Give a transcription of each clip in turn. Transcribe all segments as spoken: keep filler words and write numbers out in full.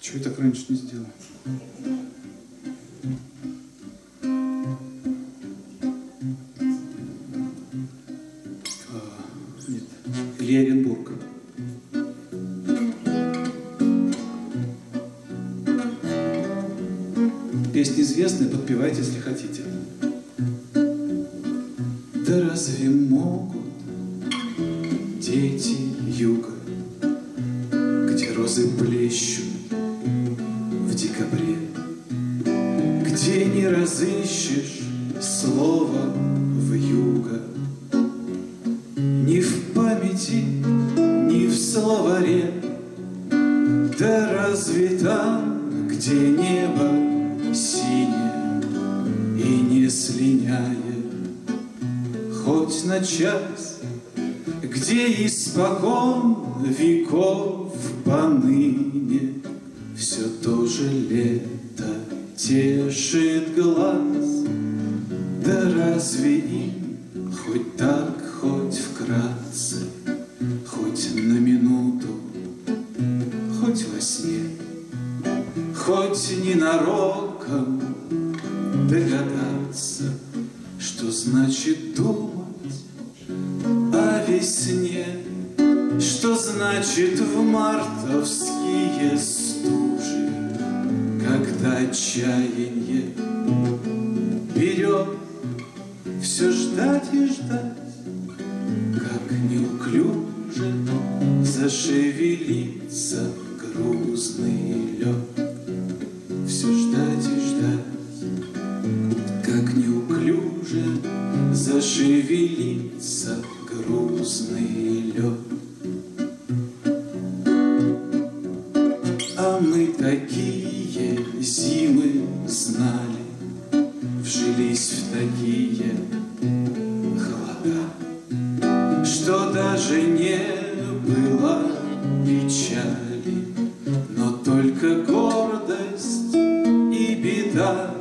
Чего я так раньше не сделал? А, нет, Илья Оренбург. Песня известная, подпевайте, если хотите. Да разве могут дети юга, где розы плещут в декабре, где не разыщешь слова вьюга, ни в памяти, ни в словаре, да разве там, где небо синее и не слиняет, хоть на час, где испокон веков поныне все то же лето тешит глаз, да разве им хоть так, хоть вкратце, хоть на минуту, хоть во сне, хоть ненароком догадаться, что значит думать о весне, что значит в мартовские стужи, когда отчаяние берет все ждать и ждать, как неуклюже зашевелится грузный лед. Все ждать и ждать, как неуклюже зашевелится грузный лед. А мы такие зимы знали, вжились в такие холода, что даже не было печали, но только гордость и беда.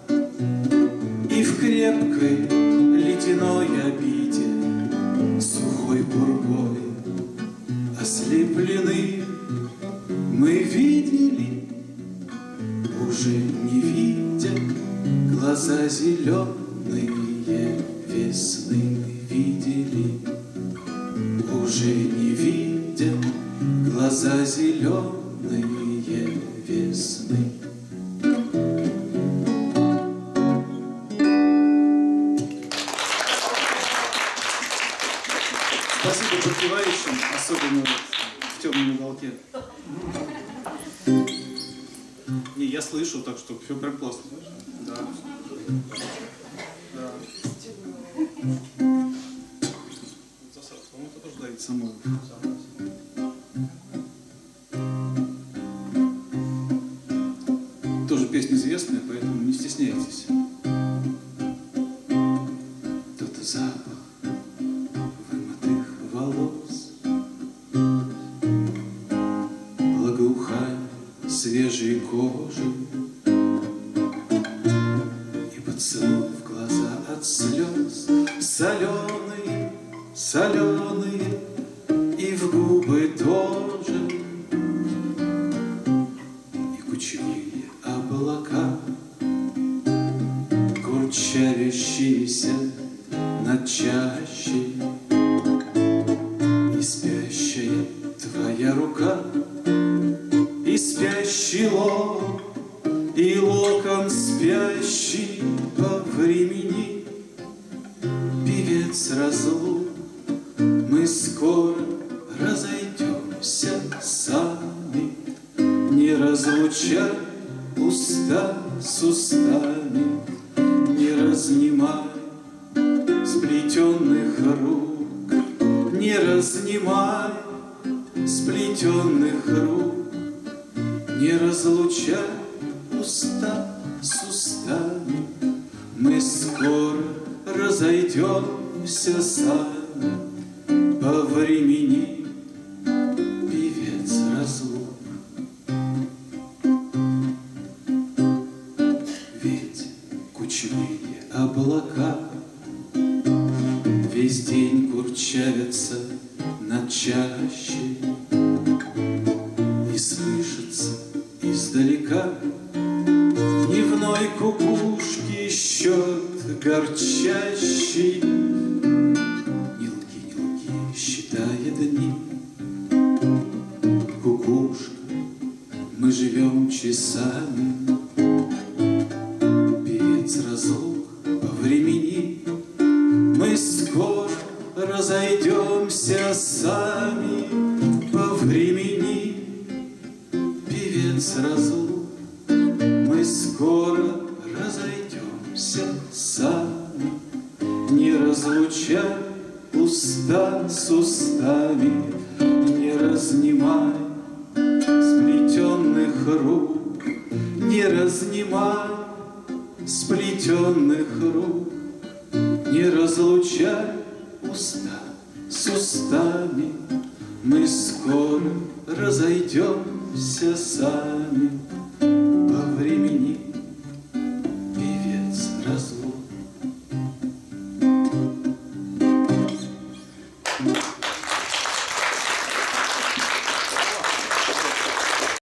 И в крепкой ледяной обиде сухой пургой ослеплены мы видели, уже не видя, глаза зеленые весны мы видели, уже не видя, глаза зеленые весны. Спасибо подпевающим, особенно вот в темном уголке. Не, я слышу, так что все прям классно. Да. Да. Засадка, по-моему, это тоже Давид Самойлов. Тоже песня известная, поэтому не стесняйтесь. Тот запах вымытых волос, благоухание свежей кожи и поцелуй в глаза от слез, соленые, соленые, и в губы тоже, и кучевые облака, курчавящиеся над чащей, и спящая твоя рука, и спящий лоб, и локон спящий по времени. Певец разлук, мы скоро разойдемся сами, не разлучай уста с устами, не разнимай сплетенных рук, не разнимай сплетенных рук, не разлучай уста с устами, мы скоро разойдемся сами по времени. Певец разлук. Ведь кучевые облака весь день курчавятся над чащей, и слышится из издалека дневной кукушки счет горчащий. Не лги, не лги, считая дни, кукушка, мы живем часами. Певец разлук по времени, мы скоро разойдемся сами по времени. Певец разлук, мы скоро разойдемся сами, не разлучай уста с устами, не разнимай сплетенных рук, не разнимай сплетенных рук, не разлучай уста с устами, мы скоро разойдемся сами.